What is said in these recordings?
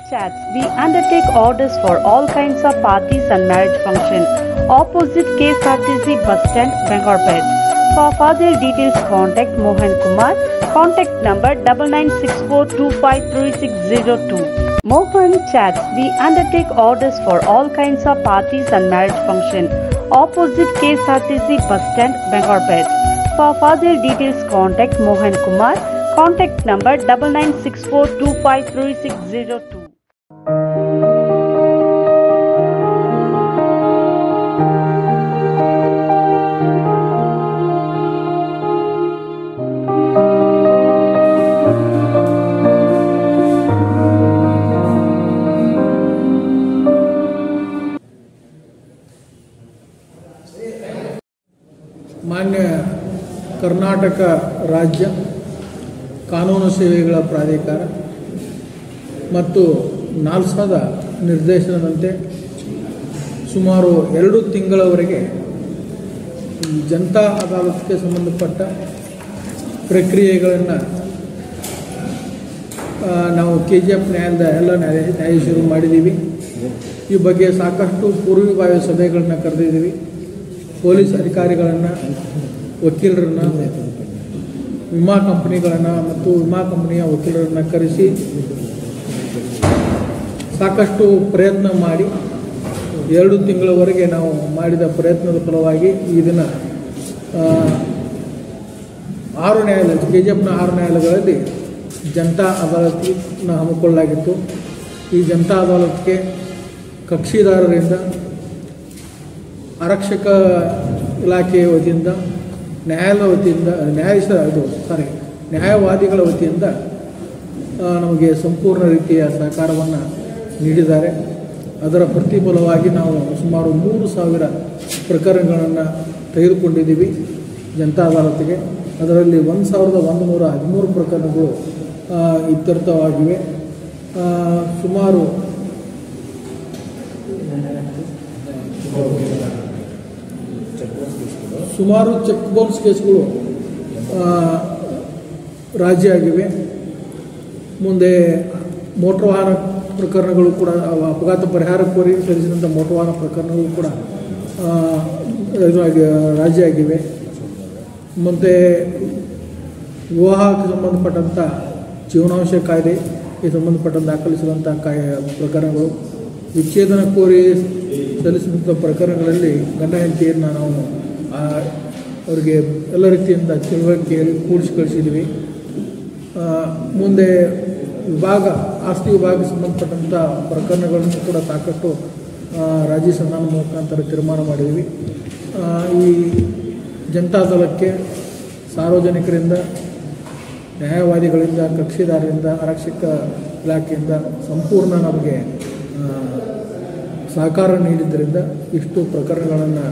Chats. We undertake orders for all kinds of parties and marriage function. Opposite KSRTC bus stand, Bengalpet. For further details, contact Mohan Kumar. Contact number 9964253602. Mohan Chats. We undertake orders for all kinds of parties and marriage function. Opposite KSRTC bus stand, Bengalpet. For further details, contact Mohan Kumar. Contact number 9964253602. ಮಾನ್ಯ ಕರ್ನಾಟಕ ರಾಜ್ಯ ಕಾನೂನು ಸೇವೆಗಳ ಪ್ರಾಧಿಕಾರ ಮತ್ತು ನಾಲ್ಸಾದ ನಿರ್ದೇಶನದಂತೆ ಸುಮಾರು 2 ತಿಂಗಳವರೆಗೆ ಜನತಾ ಅದಾಲತ್ಗೆ ಸಂಬಂಧಪಟ್ಟ ಪ್ರಕ್ರಿಯೆಗಳನ್ನು ನಾವು KGF ನ್ಯಾಯಾಲಯದ ಎಲ್ಲ ನ್ಯಾಯಾಧೀಶರು ಮಾಡಿದ್ದೀವಿ. ಈ ಬಗ್ಗೆ ಸಾಕಷ್ಟು ಪೂರ್ವಭಾವಿ ಸಭೆಗಳನ್ನು ಕರೆದಿದ್ದೀವಿ. ಪೊಲೀಸ್ ಅಧಿಕಾರಿಗಳನ್ನು, ವಕೀಲರನ್ನು, ವಿಮಾ ಕಂಪನಿಗಳನ್ನು ಮತ್ತು ವಿಮಾ ಕಂಪನಿಯ ವಕೀಲರನ್ನು ಕರೆಸಿ ಸಾಕಷ್ಟು ಪ್ರಯತ್ನ ಮಾಡಿ 2 ತಿಂಗಳವರೆಗೆ ನಾವು ಮಾಡಿದ ಪ್ರಯತ್ನದ ಫಲವಾಗಿ ಈ ದಿನ 6 ನ್ಯಾಯಾಲಯ KGFನ 6 ನ್ಯಾಯಾಲಯಗಳಲ್ಲಿ ಜನತಾ ಅದಾಲತ್ನ ಹಮ್ಮಿಕೊಳ್ಳಲಾಗಿತ್ತು. ಈ ಜನತಾ ಅದಾಲತ್ಗೆ ಕಕ್ಷಿದಾರರಿಂದ, ಆರಕ್ಷಕ ಇಲಾಖೆಯ ವತಿಯಿಂದ, ನ್ಯಾಯಾಲಯ ವತಿಯಿಂದ, ನ್ಯಾಯವಾದಿಗಳ ವತಿಯಿಂದ ನಮಗೆ ಸಂಪೂರ್ಣ ರೀತಿಯ ಸಹಕಾರವನ್ನು ನೀಡಿದ್ದಾರೆ. ಅದರ ಪ್ರತಿಫಲವಾಗಿ ನಾವು ಸುಮಾರು 3,000 ಪ್ರಕರಣಗಳನ್ನು ತೆಗೆದುಕೊಂಡಿದ್ದೀವಿ ಜನತಾ ಅದಾಲತ್ಗೆ. ಅದರಲ್ಲಿ 1,113 ಪ್ರಕರಣಗಳು ಇತ್ಯರ್ಥವಾಗಿವೆ. ಸುಮಾರು ಚೆಕ್ ಬೌನ್ಸ್ ಕೇಸ್ಗಳು ರಾಜಿ ಆಗಿವೆ. ಮುಂದೆ ಮೋಟರ್ ವಾಹನ ಪ್ರಕರಣಗಳು ಕೂಡ, ಅಪಘಾತ ಪರಿಹಾರ ಕೋರಿ ಸಲ್ಲಿಸಿದಂಥ ಮೋಟರ್ ವಾಹನ ಪ್ರಕರಣಗಳು ಕೂಡ ರಾಜಿ ಆಗಿವೆ. ಮತ್ತು ವಿವಾಹಕ್ಕೆ ಸಂಬಂಧಪಟ್ಟಂಥ ಜೀವನಾಂಶ ಕಾಯ್ದೆಗೆ ಸಂಬಂಧಪಟ್ಟಂತೆ ದಾಖಲಿಸಿದಂಥ ಪ್ರಕರಣಗಳು, ವಿಚ್ಛೇದನ ಕೋರಿ ಸಲ್ಲಿಸಿದಂಥ ಪ್ರಕರಣಗಳಲ್ಲಿ ಗಂಡ ಹೆಂಡತಿಯನ್ನು ನಾವು ಅವರಿಗೆ ಎಲ್ಲ ರೀತಿಯಿಂದ ತಿಳುವಳಿಕೆಯಲ್ಲಿ ಕೂಡಿಸಿ ಕಳಿಸಿದ್ದೀವಿ. ಮುಂದೆ ಆಸ್ತಿ ವಿಭಾಗಕ್ಕೆ ಸಂಬಂಧಪಟ್ಟಂಥ ಪ್ರಕರಣಗಳನ್ನು ಕೂಡ ಸಾಕಷ್ಟು ರಾಜಿ ಸಂಧಾನ ಮುಖಾಂತರ ತೀರ್ಮಾನ ಮಾಡಿದ್ದೀವಿ. ಈ ಜನತಾ ಅದಾಲತ್ಗೆ ಸಾರ್ವಜನಿಕರಿಂದ, ನ್ಯಾಯವಾದಿಗಳಿಂದ, ಕಕ್ಷಿದಾರರಿಂದ, ಆರಕ್ಷಕ ಇಲಾಖೆಯಿಂದ ಸಂಪೂರ್ಣ ನಮಗೆ ಸಹಕಾರ ನೀಡಿದ್ದರಿಂದ ಇಷ್ಟು ಪ್ರಕರಣಗಳನ್ನು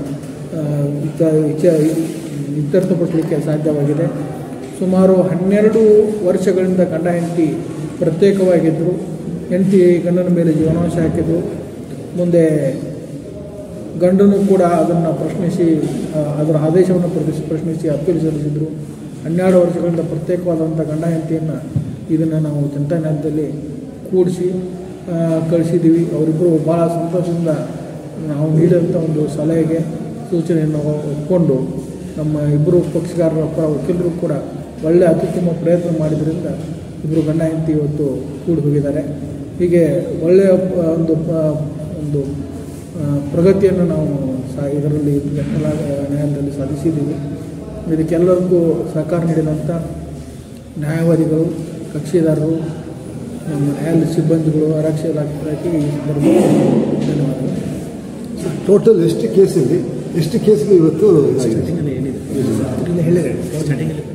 ಇತ್ಯರ್ಥಪಡಿಸಲಿಕ್ಕೆ ಸಾಧ್ಯವಾಗಿದೆ. ಸುಮಾರು 12 ವರ್ಷಗಳಿಂದ ಗಂಡ ಹೆಂಡತಿ ಪ್ರತ್ಯೇಕವಾಗಿದ್ದರು. ಹೆಂಡತಿ ಗಂಡನ ಮೇಲೆ ಜೀವನಾಂಶ ಹಾಕಿದ್ರು. ಮುಂದೆ ಗಂಡನು ಕೂಡ ಅದನ್ನು ಪ್ರಶ್ನಿಸಿ, ಅದರ ಆದೇಶವನ್ನು ಪ್ರಶ್ನಿಸಿ ಅಪೀಲ್ ಸಲ್ಲಿಸಿದರು. 12 ವರ್ಷಗಳಿಂದ ಪ್ರತ್ಯೇಕವಾದಂಥ ಗಂಡ ಹೆಂಡತಿಯನ್ನು ಇದನ್ನು ನಾವು ಜನತಾ ನ್ಯಾಯಾಲಯದಲ್ಲಿ ಕೂಡಿಸಿ ಕಳಿಸಿದ್ದೀವಿ. ಅವರಿಬ್ಬರು ಭಾಳ ಸಂತೋಷದಿಂದ ನಾವು ನೀಡಿದಂಥ ಒಂದು ಸಲಹೆಗೆ, ಸೂಚನೆಯನ್ನು ಒಪ್ಪಿಕೊಂಡು ನಮ್ಮ ಇಬ್ಬರು ಪಕ್ಷಗಾರರ ಪರ ವಕೀಲರು ಕೂಡ ಒಳ್ಳೆಯ ಅತ್ಯುತ್ತಮ ಪ್ರಯತ್ನ ಮಾಡಿದ್ರಿಂದ ಇಬ್ಬರು ಗಂಡ ಹೆಂಡತಿ ಇವತ್ತು ಕೂಡಿ ಹೋಗಿದ್ದಾರೆ. ಹೀಗೆ ಒಳ್ಳೆಯ ಒಂದು ಪ್ರಗತಿಯನ್ನು ನಾವು ಇದರಲ್ಲಿ ನ್ಯಾಯಾಲಯದಲ್ಲಿ ಸಾಧಿಸಿದ್ದೀವಿ. ಇದಕ್ಕೆಲ್ಲರಿಗೂ ಸಹಕಾರ ನೀಡಿದಂಥ ನ್ಯಾಯವಾದಿಗಳು, ಕಕ್ಷಿದಾರರು, ನಮ್ಮ ನ್ಯಾಯಾಲಯ ಸಿಬ್ಬಂದಿಗಳು, ಆರಕ್ಷಕ ಇಲಾಖೆಗೆ ಈ ಸಂದರ್ಭದಲ್ಲಿ ಧನ್ಯವಾದಗಳು. ಟೋಟಲ್ ಎಷ್ಟು ಕೇಸಿದೆ, ಎಷ್ಟು ಕೇಸ್ಗಳು ಇವತ್ತು ಹೇಳಿದೆ